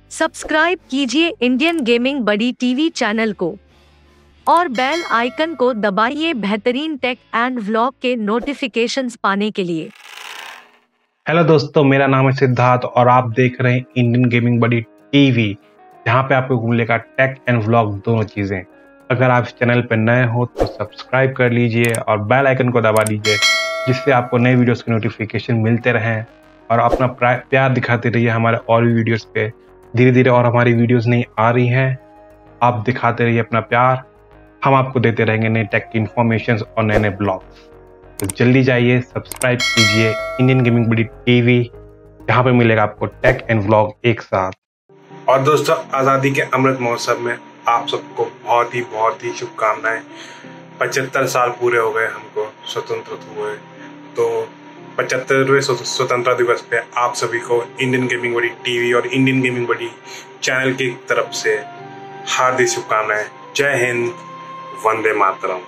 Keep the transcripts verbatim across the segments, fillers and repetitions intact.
Subscribe कीजिए Indian gaming buddy TV channel को और बेल आइकन को दबाइए बेहतरीन टेक एंड व्लॉग के नोटिफिकेशंस पाने के लिए। हेलो दोस्तों, मेरा नाम है सिद्धार्थ और आप देख रहे हैं इंडियन गेमिंग बडी टीवी, जहां पे आपको मिलेगा टेक एंड व्लॉग दोनों चीज़ें। अगर आप इस चैनल पर नए हो तो सब्सक्राइब कर लीजिए और बेल आइकन को दबा दीजिए, जिससे आपको नए वीडियोस के नोटिफिकेशन मिलते रहें और अपना प्यार दिखाते रहिए हमारे और भी वीडियोस पे। धीरे धीरे और हमारी वीडियोस नहीं आ रही हैं, आप दिखाते रहिए अपना प्यार, हम आपको देते रहेंगे नए टेक की इन्फॉर्मेशन और नए नए ब्लॉग्स। तो जल्दी जाइए, सब्सक्राइब कीजिए इंडियन गेमिंग बडी टीवी, जहाँ पे मिलेगा आपको टेक एंड व्लॉग एक साथ। और दोस्तों, आज़ादी के अमृत महोत्सव में आप सबको बहुत ही बहुत ही शुभकामनाएं। पचहत्तर साल पूरे हो गए हमको स्वतंत्र हुए, तो पचहत्तरवें स्वतंत्रता दिवस पे आप सभी को इंडियन गेमिंग बडी टीवी और इंडियन गेमिंग बडी चैनल की तरफ से हार्दिक शुभकामनाएं। जय हिंद, वंदे मातरम।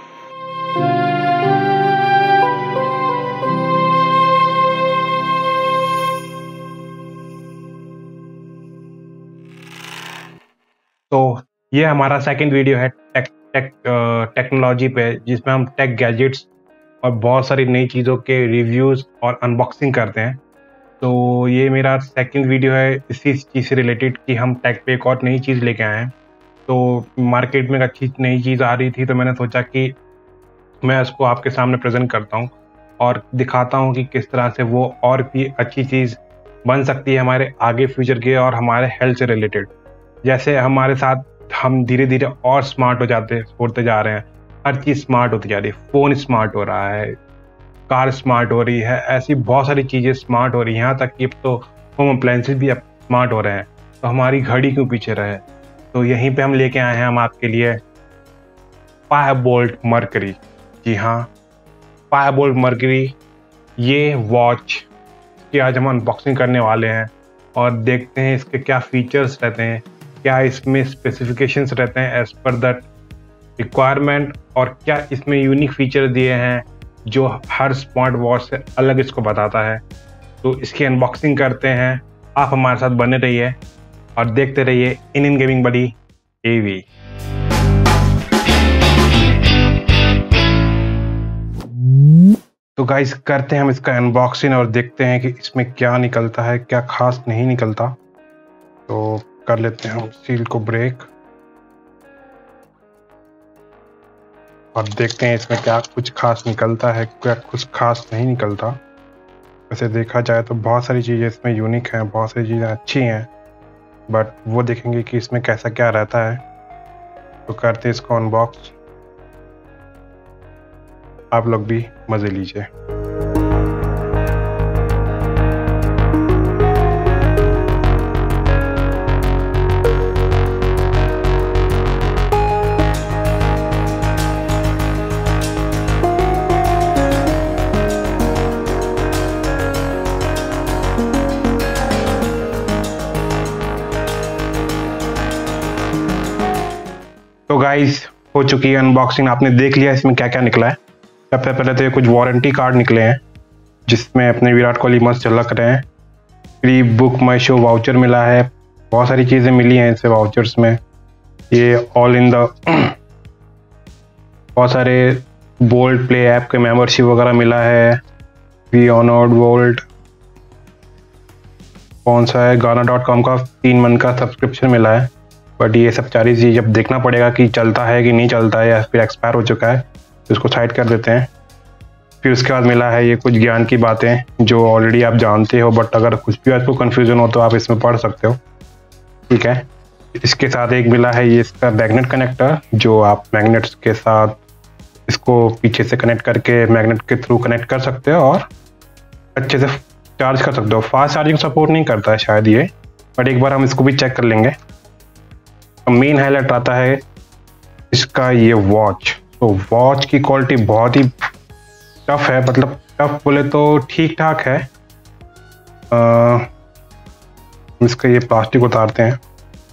तो ये हमारा सेकंड वीडियो है टेक टेक टेक्नोलॉजी पे, जिसमें हम टेक गैजेट्स और बहुत सारी नई चीज़ों के रिव्यूज़ और अनबॉक्सिंग करते हैं। तो ये मेरा सेकंड वीडियो है इसी चीज़ से रिलेटेड कि हम टेक पे एक और नई चीज़ लेके आए हैं। तो मार्केट में एक अच्छी नई चीज़ आ रही थी, तो मैंने सोचा कि मैं उसको आपके सामने प्रेजेंट करता हूँ और दिखाता हूँ कि किस तरह से वो और भी अच्छी चीज़ बन सकती है हमारे आगे फ्यूचर के और हमारे हेल्थ से रिलेटेड। जैसे हमारे साथ हम धीरे धीरे और स्मार्ट हो जाते होते जा रहे हैं, हर चीज़ स्मार्ट होती जा रही है। फ़ोन स्मार्ट हो रहा है, कार स्मार्ट हो रही है, ऐसी बहुत सारी चीज़ें स्मार्ट हो रही हैं। यहाँ तक कि अब तो होम अप्लायंसेस भी अब स्मार्ट हो रहे हैं, तो हमारी घड़ी क्यों पीछे रहे। तो यहीं पे हम लेके आए हैं हम आपके लिए फायरबोल्ट मर्करी। जी हाँ, फायरबोल्ट मर्करी, ये वॉच की आज हम अनबॉक्सिंग करने वाले हैं और देखते हैं इसके क्या फीचर्स रहते हैं, क्या इसमें स्पेसिफिकेशंस रहते हैं एज पर द रिक्वायरमेंट, और क्या इसमें यूनिक फीचर दिए हैं जो हर स्मार्ट वॉच से अलग इसको बताता है। तो इसकी अनबॉक्सिंग करते हैं, आप हमारे साथ बने रहिए और देखते रहिए इंडियन गेमिंग बडी टीवी। तो गाइस, करते हैं हम इसका अनबॉक्सिंग और देखते हैं कि इसमें क्या निकलता है, क्या खास नहीं निकलता। तो कर लेते हैं हम सील को ब्रेक और देखते हैं इसमें क्या कुछ खास निकलता है, क्या कुछ खास नहीं निकलता। वैसे देखा जाए तो बहुत सारी चीज़ें इसमें यूनिक हैं, बहुत सारी चीज़ें अच्छी हैं, बट वो देखेंगे कि इसमें कैसा क्या रहता है। तो करते हैं इसको अनबॉक्स, आप लोग भी मज़े लीजिए। तो गाइस, हो चुकी है अनबॉक्सिंग, आपने देख लिया इसमें क्या क्या निकला है। सबसे पहले तो ये कुछ वारंटी कार्ड निकले हैं, जिसमें अपने विराट कोहली मस्त झलक रहे हैं। Free BookMyShow voucher मिला है, बहुत सारी चीज़ें मिली हैं इससे वाउचर्स में। ये ऑल इन द बहुत सारे बोल्ट प्ले ऐप के मेंबरशिप वगैरह मिला है। वी ऑनर्ड वोल्ट कौन सा है, गाना डॉट कॉम का तीन मंथ का सब्सक्रिप्शन मिला है। बट ये सब सारी चीज़ जब देखना पड़ेगा कि चलता है कि नहीं चलता है या फिर एक्सपायर हो चुका है, तो इसको साइड कर देते हैं। फिर उसके बाद मिला है ये कुछ ज्ञान की बातें जो ऑलरेडी आप जानते हो, बट अगर कुछ भी आपको कन्फ्यूज़न हो तो आप इसमें पढ़ सकते हो, ठीक है। इसके साथ एक मिला है ये इसका मैग्नेट कनेक्टर, जो आप मैग्नेट्स के साथ इसको पीछे से कनेक्ट करके मैग्नेट के थ्रू कनेक्ट कर सकते हो और अच्छे से चार्ज कर सकते हो। फास्ट चार्जिंग सपोर्ट नहीं करता है शायद ये, बट एक बार हम इसको भी चेक कर लेंगे। मेन हाईलाइट आता है इसका ये वॉच। तो वॉच की क्वालिटी बहुत ही टफ है, मतलब टफ बोले तो ठीक ठाक है। आ, इसका ये प्लास्टिक उतारते हैं।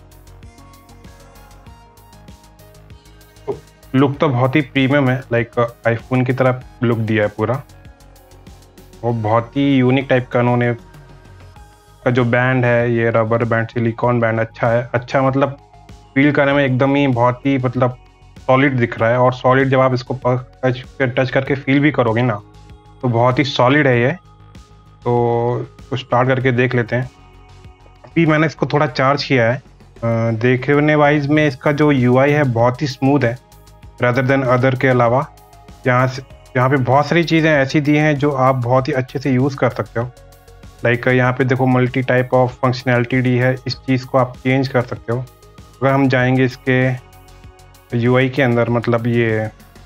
तो लुक तो बहुत ही प्रीमियम है, लाइक आईफोन की तरह लुक दिया है पूरा। वो बहुत ही यूनिक टाइप का उन्होंने का जो बैंड है, ये रबर बैंड, सिलिकॉन बैंड अच्छा है। अच्छा मतलब फील करने में एकदम ही बहुत ही मतलब सॉलिड दिख रहा है, और सॉलिड जब आप इसको टच टच करके फील भी करोगे ना तो बहुत ही सॉलिड है ये। तो, तो स्टार्ट करके देख लेते हैं। अभी मैंने इसको थोड़ा चार्ज किया है। देखने वाइज में इसका जो यूआई है बहुत ही स्मूथ है रादर देन अदर के अलावा। यहाँ से यहाँ पे बहुत सारी चीज़ें ऐसी दी हैं जो आप बहुत ही अच्छे से यूज़ कर सकते हो। लाइक यहाँ पे देखो मल्टी टाइप ऑफ फंक्शनैलिटी दी है, इस चीज़ को आप चेंज कर सकते हो। अगर हम जाएंगे इसके यूआई के अंदर, मतलब ये,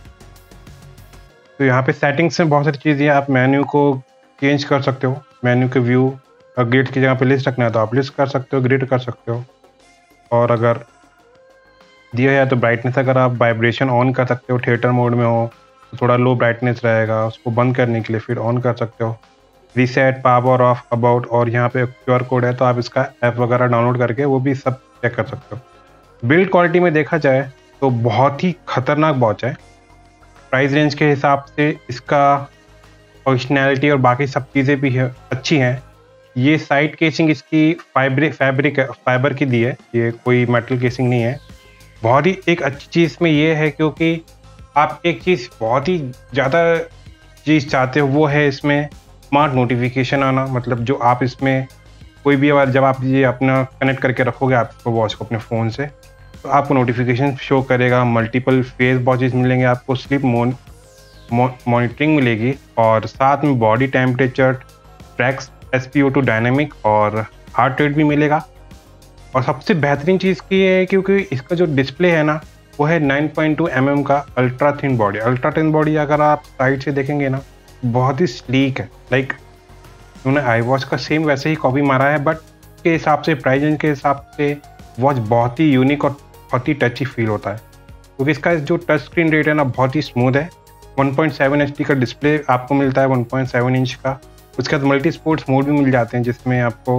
तो यहाँ पे सेटिंग्स में बहुत सारी चीज़ें आप मेन्यू को चेंज कर सकते हो। मेन्यू के व्यू, ग्रिड की जगह पे लिस्ट रखना है तो आप लिस्ट कर सकते हो, ग्रिड कर सकते हो। और अगर दिया है तो ब्राइटनेस अगर आप वाइब्रेशन ऑन कर सकते हो, थिएटर मोड में हो तो थोड़ा लो ब्राइटनेस रहेगा, उसको बंद करने के लिए फिर ऑन कर सकते हो। रीसेट, पावर ऑफ, अबाउट, और यहाँ पे क्यूआर कोड है तो आप इसका ऐप वगैरह डाउनलोड करके वो भी सब चेक कर सकते हो। बिल्ड क्वालिटी में देखा जाए तो बहुत ही खतरनाक वॉच है। प्राइस रेंज के हिसाब से इसका फंक्शनैलिटी और बाकी सब चीज़ें भी है, अच्छी हैं। ये साइड केसिंग इसकी फाइब्रिक फैब्रिक फाइबर की दी है, ये कोई मेटल केसिंग नहीं है। बहुत ही एक अच्छी चीज़ में ये है क्योंकि आप एक चीज़ बहुत ही ज़्यादा चीज़ चाहते हो, वो है इसमें स्मार्ट नोटिफिकेशन आना। मतलब जो आप इसमें कोई भी बार जब आप ये अपना कनेक्ट करके रखोगे आप इसको वॉच को अपने फ़ोन से, तो आपको नोटिफिकेशन शो करेगा। मल्टीपल फेस वॉचेस मिलेंगे आपको, स्लीप मोन मॉनिटरिंग मिलेगी, और साथ में body temperature tracks, S P O two dynamic और हार्ट रेट भी मिलेगा। और सबसे बेहतरीन चीज़ की है क्योंकि इसका जो डिस्प्ले है ना वो है nine point two M M का ultra thin body. Ultra thin body अगर आप साइड से देखेंगे ना बहुत ही स्लीक है। लाइक उन्होंने आई वॉच का सेम वैसे ही कॉपी मारा है, बट के हिसाब से, प्राइस के हिसाब से वॉच बहुत ही यूनिक और बहुत ही टची फील होता है। क्योंकि इसका जो टच स्क्रीन रेट है ना बहुत ही स्मूथ है। One point seven H D का डिस्प्ले आपको मिलता है, वन पॉइंट सेवन इंच का। उसके बाद मल्टी स्पोर्ट्स मोड भी मिल जाते हैं जिसमें आपको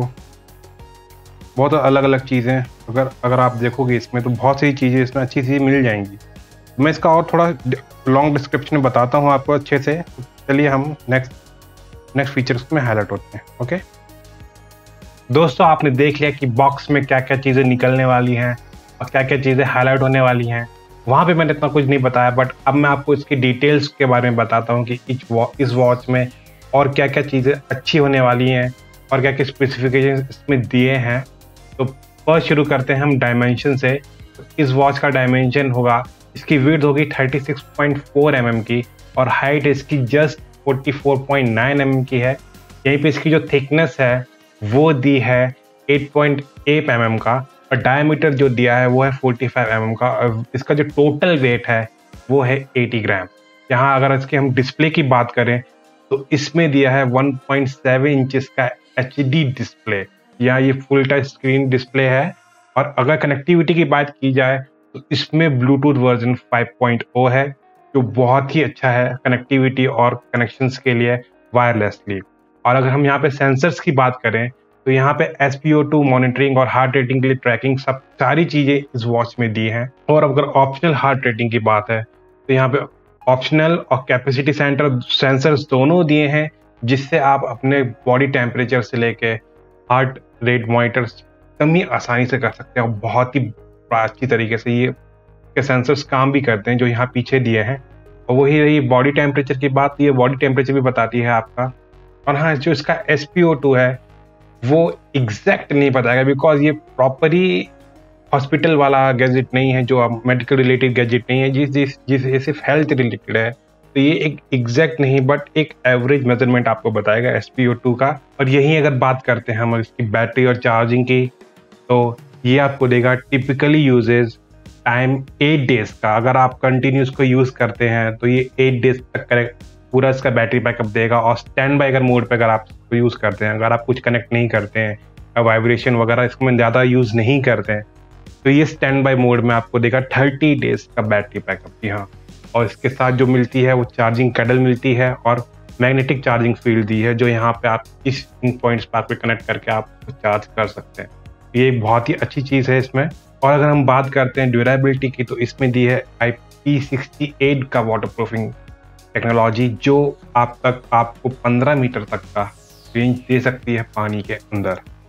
बहुत अलग अलग चीज़ें, अगर अगर आप देखोगे इसमें तो बहुत सारी चीज़ें इसमें अच्छी सी मिल जाएंगी। मैं इसका और थोड़ा लॉन्ग डिस्क्रिप्शन में बताता हूँ आपको अच्छे से। चलिए हम नेक्स्ट नेक्स्ट फीचर्स में हाईलाइट होते हैं। ओके दोस्तों, आपने देख लिया कि बॉक्स में क्या क्या चीज़ें निकलने वाली हैं और क्या क्या चीज़ें हाईलाइट होने वाली हैं। वहाँ पे मैंने इतना कुछ नहीं बताया, बट अब मैं आपको इसकी डिटेल्स के बारे में बताता हूँ कि इस वॉच में और क्या क्या चीज़ें अच्छी होने वाली हैं और क्या क्या स्पेसिफिकेशन इसमें दिए हैं। तो फर्स्ट शुरू करते हैं हम डायमेंशन से। तो इस वॉच का डायमेंशन होगा, इसकी विड्थ होगी thirty six point four M M की, और हाइट इसकी just forty four point nine M M की है। यहीं पे इसकी जो थिकनेस है वो दी है eight point eight M M का, और डायमीटर जो दिया है वो है फोर्टी फाइव एम एम का। और इसका जो टोटल वेट है वो है एटी ग्राम। यहाँ अगर इसके हम डिस्प्ले की बात करें तो इसमें दिया है वन पॉइंट सेवन इंचेस का एच डी डिस्प्ले, या ये फुल टच स्क्रीन डिस्प्ले है। और अगर कनेक्टिविटी की बात की जाए तो इसमें Bluetooth version five point O है, जो बहुत ही अच्छा है कनेक्टिविटी और कनेक्शंस के लिए वायरलेसली। और अगर हम यहाँ पे सेंसर्स की बात करें तो यहाँ पे S P O two monitoring और हार्ट रेटिंग के लिए ट्रैकिंग, सब सारी चीज़ें इस वॉच में दी हैं। और अगर ऑप्शनल हार्ट रेटिंग की बात है तो यहाँ पे ऑप्शनल और कैपेसिटी सेंटर सेंसर्स दोनों दिए हैं, जिससे आप अपने बॉडी टेम्परेचर से लेके हार्ट रेट मॉनिटर्स कम ही आसानी से कर सकते हैं। और बहुत ही अच्छी तरीके से ये के सेंसर्स काम भी करते हैं जो यहाँ पीछे दिए हैं। और वही रही बॉडी टेम्परेचर की बात, ये बॉडी टेम्परेचर भी बताती है आपका। और हाँ, जो इसका एस पी ओ टू है वो एग्जैक्ट नहीं बताएगा, बिकॉज ये प्रॉपरली हॉस्पिटल वाला गैजेट नहीं है, जो मेडिकल रिलेटेड गैजेट नहीं है, जिस जिस जिस ये सिर्फ हेल्थ रिलेटेड है। तो ये एक एग्जैक्ट नहीं बट एक एवरेज मेजरमेंट आपको बताएगा एस पी ओ टू का। और यही अगर बात करते हैं हम इसकी बैटरी और चार्जिंग की, तो ये आपको देगा typically usage time eight days का। अगर आप कंटिन्यू इसको यूज़ करते हैं तो ये एट डेज तक करेक्ट पूरा इसका बैटरी बैकअप देगा। और स्टैंड बाय अगर मोड पे अगर आप इसको यूज़ करते हैं, अगर आप कुछ कनेक्ट नहीं करते हैं, वाइब्रेशन वगैरह इसमें ज़्यादा यूज़ नहीं करते हैं, तो ये स्टैंड बाय मोड में आपको देगा थर्टी डेज का बैटरी बैकअप। जी हाँ, और इसके साथ जो मिलती है वो चार्जिंग कैडल मिलती है और मैग्नेटिक चार्जिंग फील्ड दी है, जो यहाँ पे आप इस इन पॉइंट्स पर आपको कनेक्ट करके आप चार्ज कर सकते हैं। ये बहुत ही अच्छी चीज़ है इसमें। और अगर हम बात करते हैं ड्यूरेबिलिटी की, तो इसमें दी है आई पी सिक्सटी एट का वाटर प्रूफिंग टेक्नोलॉजी, जो आप तक आपको पंद्रह मीटर तक का रेंज दे सकती है पानी के अंदर।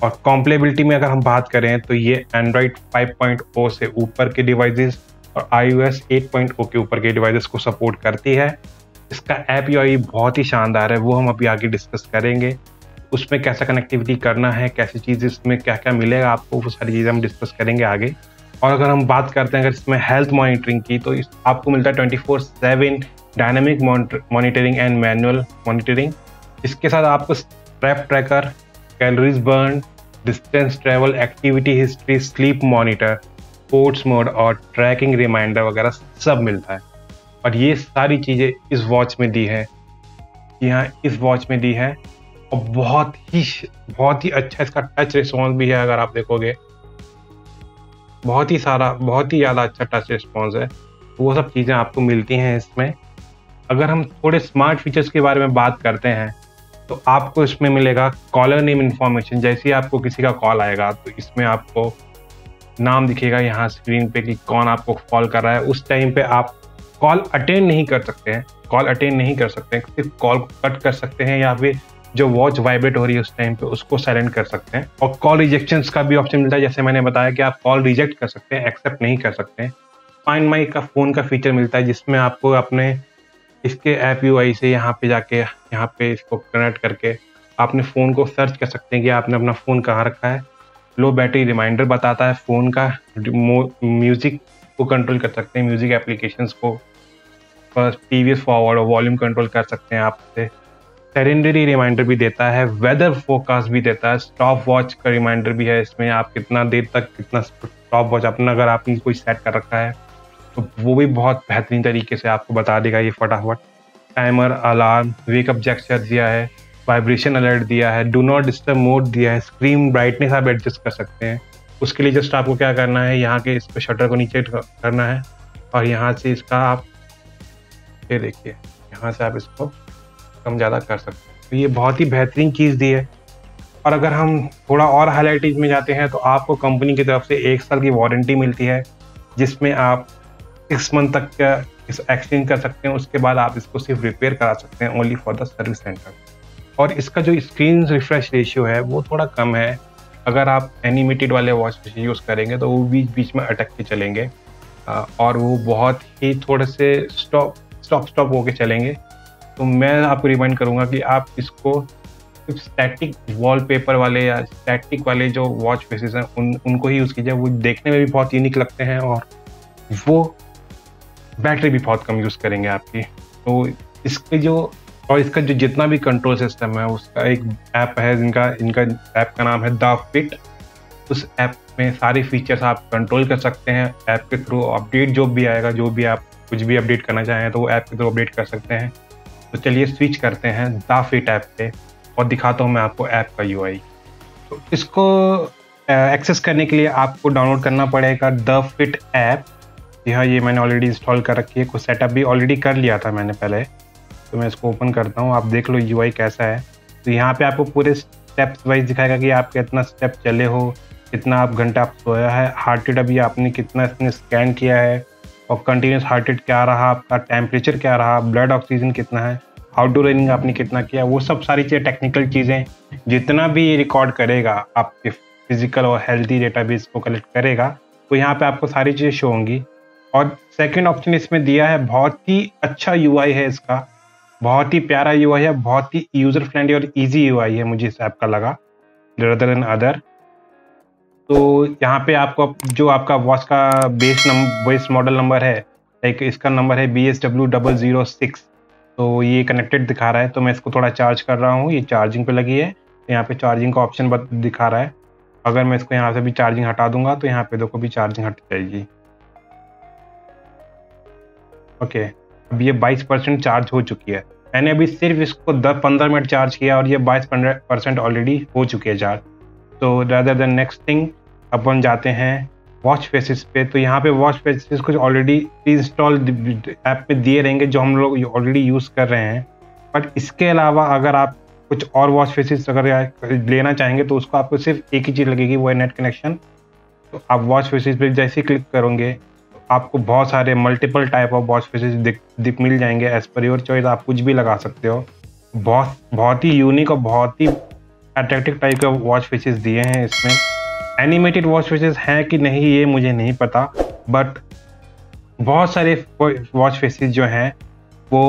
और कॉम्पेटिबिलिटी में अगर हम बात करें तो ये एंड्रॉइड फाइव पॉइंट ओ से ऊपर के डिवाइसेस और iOS एट पॉइंट ओ के ऊपर के डिवाइसेस को सपोर्ट करती है। इसका ऐप यूआई बहुत ही शानदार है, वो हम अभी आगे डिस्कस करेंगे। उसमें कैसा कनेक्टिविटी करना है, कैसी चीज़ इसमें क्या क्या मिलेगा आपको, वो सारी चीज़ें हम डिस्कस करेंगे आगे। और अगर हम बात करते हैं अगर इसमें हेल्थ मॉनिटरिंग की, तो इस आपको मिलता है twenty four seven dynamic monitoring and manual monitoring. इसके साथ आपको strap tracker, calories burn, distance travel, activity history, sleep monitor, sports mode और ट्रैकिंग रिमाइंडर वगैरह सब मिलता है। और ये सारी चीज़ें इस वॉच में दी है, यहाँ इस वॉच में दी है। और बहुत ही बहुत ही अच्छा इसका टच रिस्पॉन्स भी है। अगर आप देखोगे बहुत ही सारा बहुत ही ज़्यादा अच्छा टच रिस्पॉन्स है। वो सब चीज़ें आपको मिलती हैं इसमें। अगर हम थोड़े स्मार्ट फीचर्स के बारे में बात करते हैं तो आपको इसमें मिलेगा कॉलर नेम इन्फॉर्मेशन। जैसे ही आपको किसी का कॉल आएगा तो इसमें आपको नाम दिखेगा यहाँ स्क्रीन पे कि कौन आपको कॉल कर रहा है। उस टाइम पे आप कॉल अटेंड नहीं कर सकते हैं कॉल अटेंड नहीं कर सकते हैं सिर्फ कॉल को कट कर सकते हैं, या फिर जो वॉच वाइब्रेट हो रही है उस टाइम पे उसको साइलेंट कर सकते हैं। और कॉल रिजेक्शंस का भी ऑप्शन मिलता है। जैसे मैंने बताया कि आप कॉल रिजेक्ट कर सकते हैं, एक्सेप्ट नहीं कर सकते हैं। फाइंड माई का फ़ोन का फीचर मिलता है, जिसमें आपको अपने इसके ऐप यूआई से यहाँ पे जाके यहाँ पे इसको कनेक्ट करके अपने फ़ोन को सर्च कर सकते हैं कि आपने अपना फ़ोन कहाँ रखा है। लो बैटरी रिमाइंडर बताता है फ़ोन का। म्यूज़िक को कंट्रोल कर सकते हैं, म्यूज़िक एप्लीकेशंस को टीवीएस फॉरवर्ड और वॉल्यूम कंट्रोल कर सकते हैं आपसे। सेरेंडरी रिमाइंडर भी देता है, वेदर फोरकास्ट भी देता है, स्टॉप वॉच का रिमाइंडर भी है इसमें। आप कितना देर तक कितना स्टॉप वॉच अपना अगर आपने कोई सेट कर रखा है तो वो भी बहुत बेहतरीन तरीके से आपको बता देगा ये फटाफट। टाइमर, अलार्म, वेकअप जेस्चर दिया है, वाइब्रेशन अलर्ट दिया है, डू नॉट डिस्टर्ब मोड दिया है, स्क्रीन ब्राइटनेस आप एडजस्ट कर सकते हैं। उसके लिए जस्ट आपको क्या करना है, यहाँ के इस पर शटर को नीचे करना है और यहाँ से इसका आप ये देखिए यहाँ से आप इसको कम ज़्यादा कर सकते हैं। तो ये बहुत ही बेहतरीन चीज़ दी है। और अगर हम थोड़ा और हाईलाइट में जाते हैं तो आपको कंपनी की तरफ से एक साल की वारंटी मिलती है, जिसमें आप सिक्स मंथ तक का इस एक्सचेंज कर सकते हैं। उसके बाद आप इसको सिर्फ रिपेयर करा सकते हैं only for the service centre. और इसका जो स्क्रीन रिफ्रेश रेशियो है वो थोड़ा कम है। अगर आप एनिमेटेड वाले वॉच यूज़ करेंगे तो वो बीच बीच में अटक के चलेंगे और वो बहुत ही थोड़े से स्टॉप स्टॉप स्टॉप होके चलेंगे। तो मैं आपको रिमाइंड करूँगा कि आप इसको सिर्फ स्टैटिक वॉलपेपर वाले या स्टैटिक वाले जो वॉच फेसेस हैं उन उनको ही यूज़ कीजिए। वो देखने में भी बहुत यूनिक लगते हैं और वो बैटरी भी बहुत कम यूज़ करेंगे आपकी। तो इसके जो और इसका जो जितना भी कंट्रोल सिस्टम है उसका एक ऐप है, जिनका इनका ऐप का नाम है द फिट। उस ऐप में सारे फीचर्स आप कंट्रोल कर सकते हैं ऐप के थ्रू। अपडेट जो भी आएगा, जो भी आप कुछ भी अपडेट करना चाहें तो वो ऐप के थ्रू अपडेट कर सकते हैं। तो चलिए स्विच करते हैं द फिट ऐप पे और दिखाता हूँ मैं आपको ऐप का यूआई। तो इसको एक्सेस करने के लिए आपको डाउनलोड करना पड़ेगा द फिट ऐप। यहाँ ये मैंने ऑलरेडी इंस्टॉल कर रखी है, कुछ सेटअप भी ऑलरेडी कर लिया था मैंने पहले। तो मैं इसको ओपन करता हूँ, आप देख लो यूआई कैसा है। तो यहाँ पे आपको पूरे स्टेप्स वाइज दिखाएगा कि आप कितना स्टेप चले हो, कितना आप घंटा आप सोया है, हार्ट रेट अभी आपने कितना इसने स्कैन किया है और कंटिन्यूस हार्ट रेट क्या रहा, आपका टेम्परेचर क्या रहा, ब्लड ऑक्सीजन कितना है, आउटडोर रनिंग आपने कितना किया, वो सब सारी चीज़ें टेक्निकल चीज़ें जितना भी ये रिकॉर्ड करेगा आपके फिजिकल और हेल्थी डेटाबेस को कलेक्ट करेगा, तो यहाँ पे आपको सारी चीज़ें शो होंगी। और सेकंड ऑप्शन इसमें दिया है, बहुत ही अच्छा यूआई है इसका, बहुत ही प्यारा यूआई है, बहुत ही यूज़र फ्रेंडली और इजी यूआई है मुझे इस ऐप का लगा रेदर देन अदर। तो यहाँ पे आपको जो आपका वॉच का base number base model number है, लाइक इसका नंबर है B S W double zero six. तो ये कनेक्टेड दिखा रहा है, तो मैं इसको थोड़ा चार्ज कर रहा हूँ। ये चार्जिंग पे लगी है, तो यहाँ पे चार्जिंग का ऑप्शन दिखा रहा है। अगर मैं इसको यहाँ से भी चार्जिंग हटा दूंगा तो यहाँ पे देखो भी चार्जिंग हट जाएगी। ओके, अब ये बाईस परसेंट चार्ज हो चुकी है। मैंने अभी सिर्फ इसको दस पंद्रह मिनट चार्ज किया और ये बाईस परसेंट ऑलरेडी हो चुकी है चार्ज। तो रादर देन नेक्स्ट थिंग अपन जाते हैं वॉच फेसेस पे। तो यहाँ पे वॉच फेसेस कुछ ऑलरेडी इंस्टॉल ऐप में दिए रहेंगे जो हम लोग ऑलरेडी यूज़ कर रहे हैं। बट इसके अलावा अगर आप कुछ और वॉच फेसेस अगर लेना चाहेंगे तो उसको आपको सिर्फ एक ही चीज़ लगेगी, वो है नेट कनेक्शन। तो आप वॉच फेसेस पे जैसे ही क्लिक करोगे तो आपको बहुत सारे multiple type of watch faces दिख दिख मिल जाएंगे। एज पर योर चॉइस आप कुछ भी लगा सकते हो। बहुत बहुत ही यूनिक और बहुत ही अट्रैक्टिव टाइप के वॉच फेसेस दिए हैं इसमें। एनिमेटेड वॉच फेसेस हैं कि नहीं ये मुझे नहीं पता, बट बहुत सारे वॉच फेसेस जो हैं वो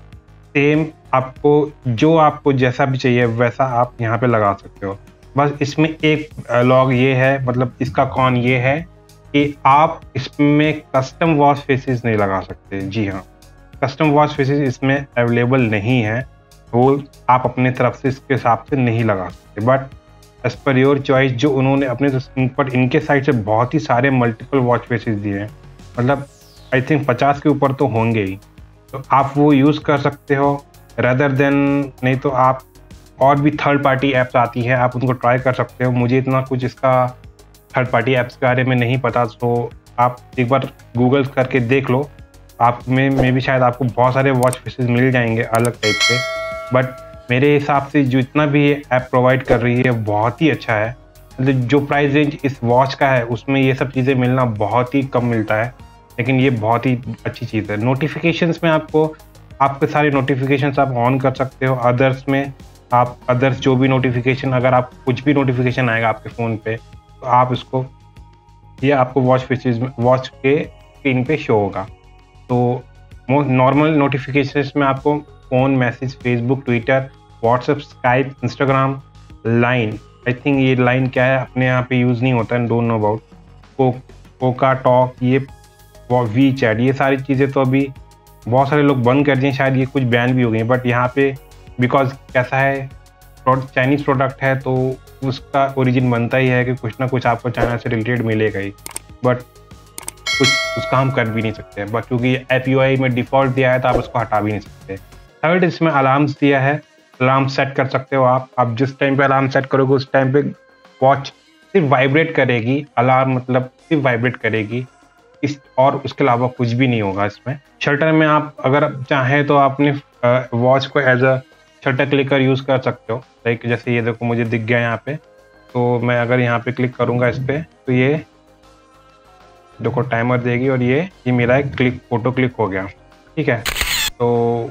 सेम आपको जो आपको जैसा भी चाहिए वैसा आप यहाँ पे लगा सकते हो। बस इसमें एक लॉग ये है, मतलब इसका कॉन ये है कि आप इसमें कस्टम वॉच फेसेस नहीं लगा सकते। जी हाँ, कस्टम वॉच फेसेस इसमें अवेलेबल नहीं है, वो आप अपने तरफ से इसके हिसाब से नहीं लगा सकते। But as per your choice, जो उन्होंने अपने पर इनके साइड से बहुत ही सारे मल्टीपल वॉच फेसेस दिए हैं, मतलब आई थिंक पचास के ऊपर तो होंगे ही, तो आप वो यूज़ कर सकते हो रेदर देन। नहीं तो आप और भी थर्ड पार्टी ऐप्स आती है, आप उनको ट्राई कर सकते हो। मुझे इतना कुछ इसका थर्ड पार्टी ऐप्स के बारे में नहीं पता, तो आप एक बार गूगल करके देख लो, आप में में भी शायद आपको बहुत सारे वॉच फेसेस मिल जाएंगे अलग टाइप के। बट मेरे हिसाब से जो इतना भी ये ऐप प्रोवाइड कर रही है बहुत ही अच्छा है। मतलब जो प्राइस रेंज इस वॉच का है उसमें ये सब चीज़ें मिलना बहुत ही कम मिलता है, लेकिन ये बहुत ही अच्छी चीज़ है। नोटिफिकेशंस में आपको आपके सारे नोटिफिकेशंस आप ऑन कर सकते हो। अदर्स में आप अदर्स जो भी नोटिफिकेशन, अगर आप कुछ भी नोटिफिकेशन आएगा आपके फ़ोन पे तो आप उसको, ये आपको वॉच फेसेस में वॉच के स्क्रीन पे शो होगा। तो नॉर्मल नोटिफिकेशंस में आपको phone, message, Facebook, Twitter, WhatsApp, Skype, Instagram, Line, I think ये लाइन क्या है अपने यहाँ पे यूज़ नहीं होता है, डोंट नो अबाउट, को कोका टॉक, ये वी चैट, ये सारी चीज़ें तो अभी बहुत सारे लोग बंद कर दिए, शायद ये कुछ बैन भी हो गई। बट यहाँ पे बिकॉज कैसा है, चाइनीज़ प्रोडक्ट है तो उसका ओरिजिन बनता ही है कि कुछ ना कुछ आपको चाइना से रिलेटेड मिलेगा ही, बट कुछ उसका हम कर भी नहीं सकते। बट क्योंकि एप यू आई में डिफ़ॉल्ट दिया है तो आप उसको हटा भी नहीं सकते। थर्ड, इसमें अलार्म्स दिया है, अलार्म सेट कर सकते हो आप। आप जिस टाइम पे अलार्म सेट करोगे उस टाइम पे वॉच सिर्फ वाइब्रेट करेगी, अलार्म मतलब सिर्फ वाइब्रेट करेगी, इस और उसके अलावा कुछ भी नहीं होगा इसमें। शटर में आप अगर चाहें तो अपने वॉच को as a shutter clicker use कर सकते हो। लाइक जैसे ये देखो मुझे दिख गया यहाँ पे, तो मैं अगर यहाँ पे क्लिक करूँगा इस पर तो ये देखो टाइमर देगी और ये ये मेरा एक क्लिक फोटो क्लिक हो गया। ठीक है, तो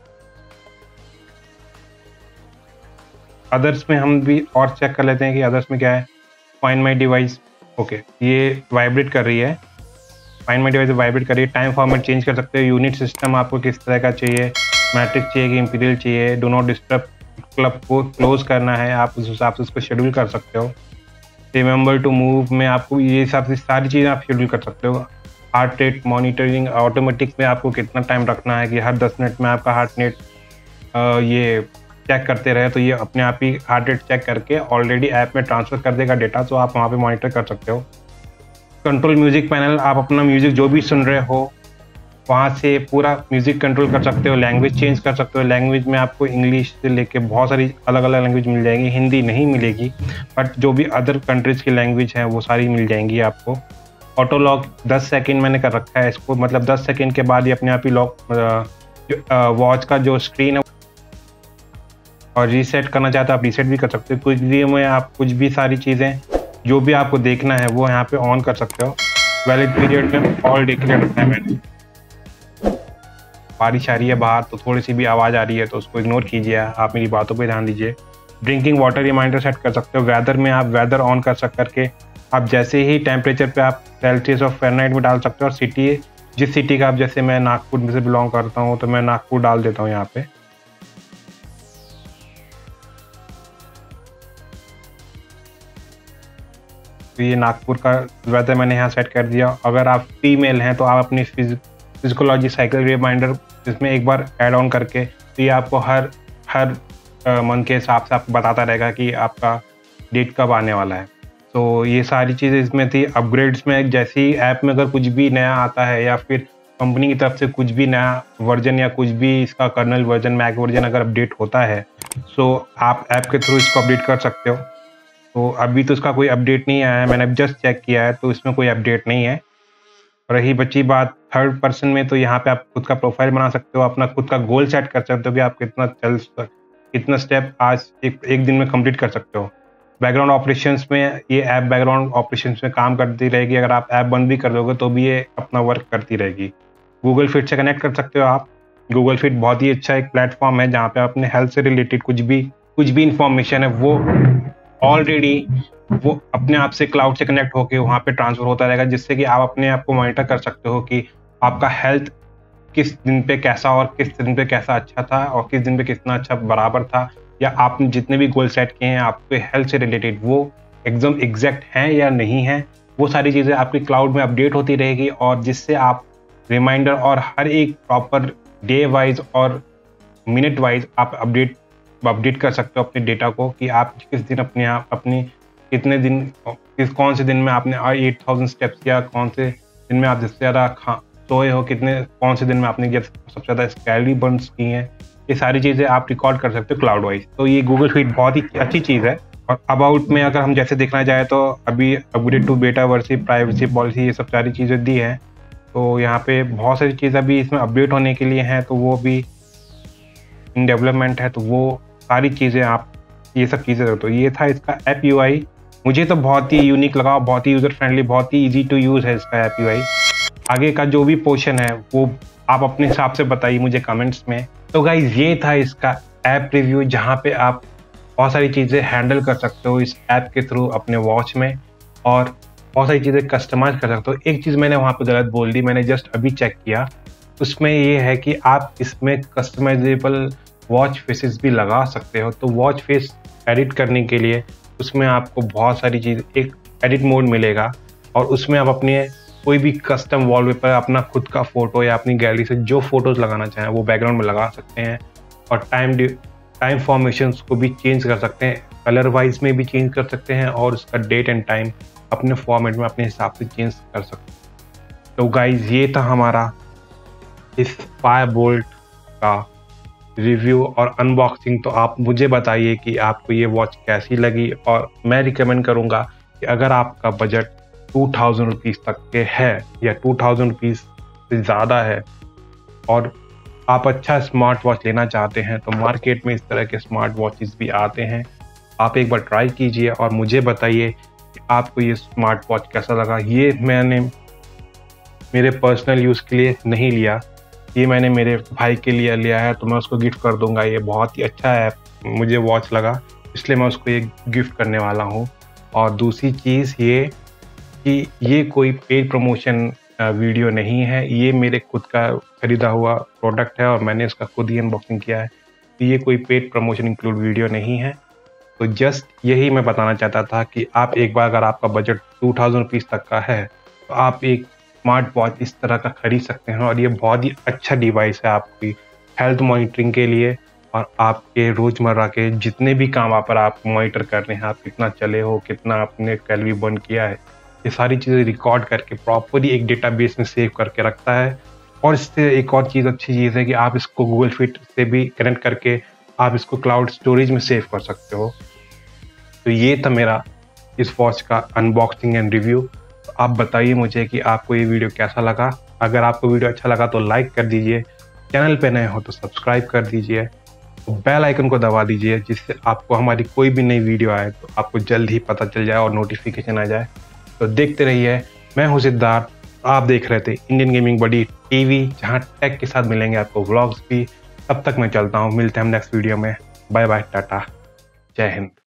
अदर्स में हम भी और चेक कर लेते हैं कि अदर्स में क्या है। फाइंड माई डिवाइस, ओके, ये वाइब्रेट कर रही है, फाइंड माई डिवाइस वाइब्रेट कर रही है। टाइम फॉर्मेट चेंज कर सकते हो। यूनिट सिस्टम आपको किस तरह का चाहिए, मैट्रिक्स चाहिए कि इंपीरियल चाहिए। डो नॉट डिस्टर्ब क्लब को क्लोज करना है, आप उस हिसाब से उसको शेड्यूल कर सकते हो। रिमेंबर टू मूव में आपको ये हिसाब से सारी चीज़ें आप शेड्यूल कर सकते हो। हार्ट रेट मॉनिटरिंग ऑटोमेटिक में आपको कितना टाइम रखना है कि हर दस मिनट में आपका हार्ट रेट ये चेक करते रहे, तो ये अपने आप ही हार्ट रेट चेक करके ऑलरेडी ऐप में ट्रांसफ़र कर देगा डेटा, तो आप वहाँ पे मॉनिटर कर सकते हो। कंट्रोल म्यूज़िक पैनल, आप अपना म्यूज़िक जो भी सुन रहे हो वहाँ से पूरा म्यूज़िक कंट्रोल कर सकते हो। लैंग्वेज चेंज कर सकते हो, लैंग्वेज में आपको इंग्लिश से लेके बहुत सारी अलग अलग लैंग्वेज मिल जाएंगी, हिंदी नहीं मिलेगी बट जो भी अदर कंट्रीज़ की लैंग्वेज हैं वो सारी मिल जाएंगी आपको। ऑटो लॉक दस सेकंड मैंने कर रखा है इसको, मतलब दस सेकंड के बाद ये अपने आप ही लॉक वॉच का जो स्क्रीन है, और रीसेट करना चाहते हो आप रीसेट भी कर सकते हो। कुछ भी में आप कुछ भी सारी चीज़ें जो भी आपको देखना है वो यहाँ पे ऑन कर सकते हो। वैलिड पीरियड में ऑल डे के लिए रखना है मैंने। बारिश आ रही है बाहर तो थोड़ी सी भी आवाज़ आ रही है तो उसको इग्नोर कीजिए, आप मेरी बातों पे ध्यान दीजिए। ड्रिंकिंग वाटर रिमाइंडर सेट कर सकते हो। वेदर में आप वेदर ऑन कर सक करके आप जैसे ही टेम्परेचर पे आप सेल्सियस और फ़ारेनहाइट में डाल सकते हो। और सिटी, जिस सिटी का आप, जैसे मैं नागपुर में से बिलोंग करता हूँ तो मैं नागपुर डाल देता हूँ यहाँ पे। तो ये नागपुर का वेदर मैंने यहाँ सेट कर दिया। अगर आप फीमेल हैं तो आप अपनी फिजिकोलॉजी साइकिल रिमाइंडर इसमें एक बार ऐड ऑन करके, तो ये आपको हर हर मंथ के हिसाब से आपको बताता रहेगा कि आपका डेट कब आने वाला है। तो ये सारी चीज़ें इसमें थी। अपग्रेड्स में जैसे ही ऐप में अगर कुछ भी नया आता है या फिर कंपनी की तरफ से कुछ भी नया वर्जन या कुछ भी इसका कर्नल वर्जन, मैक वर्जन अगर अपडेट होता है सो आप ऐप के थ्रू इसको अपडेट कर सकते हो। तो अभी तो इसका कोई अपडेट नहीं आया है, मैंने अभी जस्ट चेक किया है तो इसमें कोई अपडेट नहीं है। रही बची बात थर्ड पर्सन में, तो यहाँ पे आप खुद का प्रोफाइल बना सकते हो, अपना खुद का गोल सेट कर सकते हो कि आप कितना चल कितना स्टेप आज एक एक दिन में कंप्लीट कर सकते हो। बैकग्राउंड ऑपरेशंस में ये ऐप बैकग्राउंड ऑपरेशंस में काम करती रहेगी। अगर आप ऐप बंद भी कर दोगे तो भी ये अपना वर्क करती रहेगी। गूगल फिट से कनेक्ट कर सकते हो आप। गूगल फिट बहुत ही अच्छा एक प्लेटफॉर्म है जहाँ पे आप अपने हेल्थ से रिलेटेड कुछ भी कुछ भी इंफॉर्मेशन है वो ऑलरेडी वो अपने आप से क्लाउड से कनेक्ट होकर वहाँ पे ट्रांसफर होता रहेगा, जिससे कि आप अपने आप को मॉनिटर कर सकते हो कि आपका हेल्थ किस दिन पे कैसा और किस दिन पे कैसा अच्छा था और किस दिन पे कितना अच्छा बराबर था, या आपने जितने भी गोल सेट किए हैं आपके हेल्थ से रिलेटेड वो एकदम एग्जैक्ट हैं या नहीं हैं। वो सारी चीज़ें आपकी क्लाउड में अपडेट होती रहेगी, और जिससे आप रिमाइंडर और हर एक प्रॉपर डे वाइज और मिनट वाइज आप अपडेट अपडेट कर सकते हो अपने डेटा को, कि आप किस दिन अपने आप अपनी कितने दिन किस कौन से दिन में आपने एट थाउजेंड स्टेप्स किया, कौन से दिन में आप जिससे ज़्यादा खा सोए हो, कितने कौन से दिन में आपने जब सबसे ज़्यादा कैलोरी बर्न्स की हैं। ये सारी चीज़ें आप रिकॉर्ड कर सकते हो क्लाउड वाइज। तो ये गूगल शीट बहुत ही अच्छी चीज़ है। और अबाउट में अगर हम जैसे देखना जाए तो अभी अपग्रेड टू बेटा वर्सी, प्राइवेसी पॉलिसी, ये सब सारी चीज़ें दी हैं। तो यहाँ पे बहुत सारी चीज़ें अभी इसमें अपडेट होने के लिए हैं, तो वो भी इन डेवलपमेंट है। तो वो सारी चीज़ें आप ये सब चीज़ें, तो ये था इसका ऐप यू आई। मुझे तो बहुत ही यूनिक लगा, बहुत ही यूज़र फ्रेंडली, बहुत ही ईजी टू यूज़ है इसका ऐप यू आई। आगे का जो भी पोर्शन है वो आप अपने हिसाब से बताइए मुझे कमेंट्स में। तो गाइज ये था इसका ऐप रिव्यू, जहाँ पे आप बहुत सारी चीज़ें हैंडल कर सकते हो इस ऐप के थ्रू अपने वॉच में, और बहुत सारी चीज़ें कस्टमाइज कर सकते हो। एक चीज़ मैंने वहाँ पे गलत बोल दी, मैंने जस्ट अभी चेक किया, उसमें ये है कि आप इसमें कस्टमाइजेबल वॉच फेसेस भी लगा सकते हो। तो वॉच फेस एडिट करने के लिए उसमें आपको बहुत सारी चीज़, एक एडिट मोड मिलेगा, और उसमें आप अपने कोई भी कस्टम वॉलपेपर, अपना खुद का फोटो या अपनी गैलरी से जो फोटोज लगाना चाहें वो बैकग्राउंड में लगा सकते हैं, और टाइम टाइम फॉर्मेशंस को भी चेंज कर सकते हैं, कलर वाइज में भी चेंज कर सकते हैं, और उसका डेट एंड टाइम अपने फॉर्मेट में अपने हिसाब से चेंज कर सकते हैं। तो गाइज ये था हमारा इस फायरबोल्ट का रिव्यू और अनबॉक्सिंग। तो आप मुझे बताइए कि आपको ये वॉच कैसी लगी, और मैं रिकमेंड करूँगा कि अगर आपका बजट टू थाउजेंड रुपीज़ तक के है या टू थाउजेंड रुपीज़ से ज़्यादा है और आप अच्छा स्मार्ट वॉच लेना चाहते हैं, तो मार्केट में इस तरह के स्मार्ट वॉचेस भी आते हैं। आप एक बार ट्राई कीजिए और मुझे बताइए कि आपको ये स्मार्ट वॉच कैसा लगा। ये मैंने मेरे पर्सनल यूज़ के लिए नहीं लिया, ये मैंने मेरे भाई के लिए लिया है, तो मैं उसको गिफ्ट कर दूंगा। ये बहुत ही अच्छा ऐप मुझे वॉच लगा, इसलिए मैं उसको ये गिफ्ट करने वाला हूँ। और दूसरी चीज़ ये कि ये कोई पेड प्रमोशन वीडियो नहीं है, ये मेरे खुद का खरीदा हुआ प्रोडक्ट है और मैंने इसका खुद ही अनबॉक्सिंग किया है। तो ये कोई पेड प्रमोशन इंक्लूड वीडियो नहीं है। तो जस्ट यही मैं बताना चाहता था कि आप एक बार अगर आपका बजट टू थाउजेंड रुपीज़ तक का है तो आप एक स्मार्ट वॉच इस तरह का खरीद सकते हैं, और ये बहुत ही अच्छा डिवाइस है आपकी हेल्थ मॉनिटरिंग के लिए, और आपके रोज़मर्रा के जितने भी काम आप पर आप मॉनिटर कर रहे हैं, आप कितना चले हो, कितना आपने कैलोरी बर्न किया है, ये सारी चीज़ें रिकॉर्ड करके प्रॉपरली एक डेटाबेस में सेव करके रखता है। और इससे एक और चीज़ अच्छी चीज़ है कि आप इसको गूगल शीट से भी कनेक्ट करके आप इसको क्लाउड स्टोरेज में सेव कर सकते हो। तो ये था मेरा इस वॉच का अनबॉक्सिंग एंड रिव्यू। तो आप बताइए मुझे कि आपको ये वीडियो कैसा लगा। अगर आपको वीडियो अच्छा लगा तो लाइक कर दीजिए, चैनल पे नए हो तो सब्सक्राइब कर दीजिए, बेल आइकन को दबा दीजिए, जिससे आपको हमारी कोई भी नई वीडियो आए तो आपको जल्द ही पता चल जाए और नोटिफिकेशन आ जाए। तो देखते रहिए, मैं हूँ सिद्धार्थ, आप देख रहे थे इंडियन गेमिंग बडी टीवी, जहाँ टेक के साथ मिलेंगे आपको व्लॉग्स भी। तब तक मैं चलता हूँ, मिलते हैं हम नेक्स्ट वीडियो में। बाय बाय, टाटा, जय हिंद।